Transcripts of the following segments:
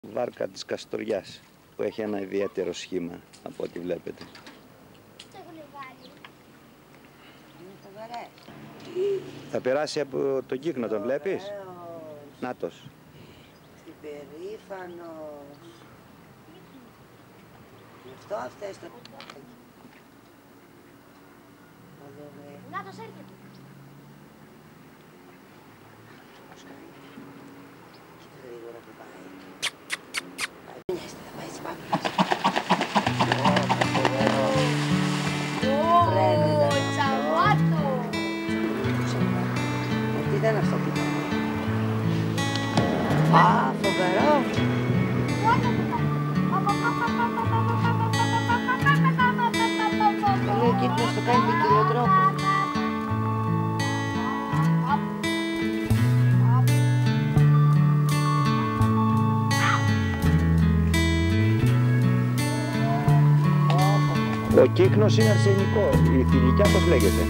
Βάρκα της Καστοριάς που έχει ένα ιδιαίτερο σχήμα από ό,τι βλέπετε. Θα περάσει από τον Κύκνο, τον βλέπεις? Νάτος. Στην περήφανος. Γι' αυτό αυτές το... Νάτος έρχεται. Γρήγορα που πάει. Θα πάει στις πάπλες. Τσαβάτο! Τι ήταν αυτό που ήταν? Α, φοβερό! Λέει ο Κύκνος το κάνει με κύριο τρόπο. Ο Κύκνος είναι αρσενικό. Η θηλυκιά πώς λέγεται?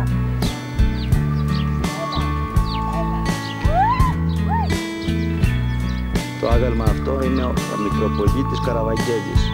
Το άγαλμα αυτό είναι ο Μητροπολίτης Καραβαγγέλης.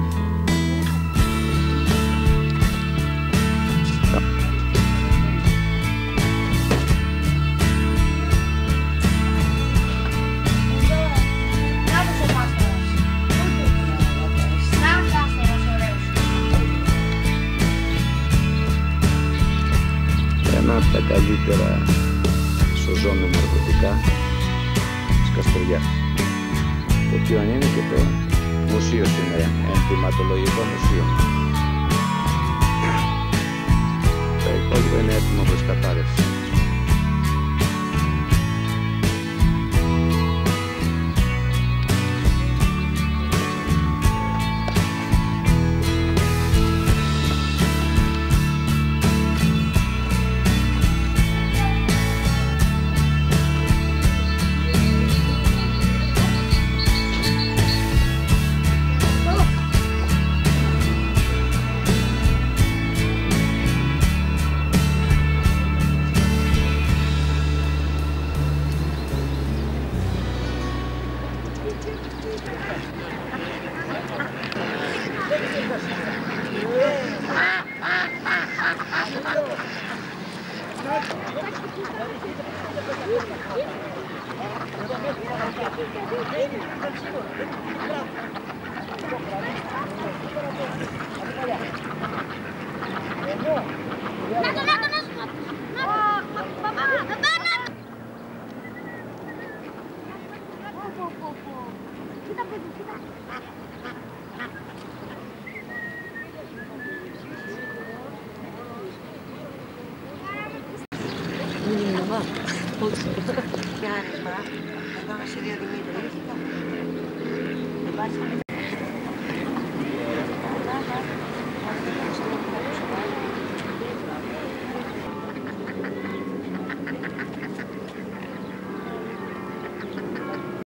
Ένα από τα καλύτερα σωζόμενα ναρκωτικά της Καστοριάς, το οποίο είναι και το μουσείο σήμερα, ενθυματολογικό μουσείο. Τα υπόλοιπα είναι έτοιμο προς κατάρρευση. Πιάρισμα, εδώ να σε δει ο Δημήτρης.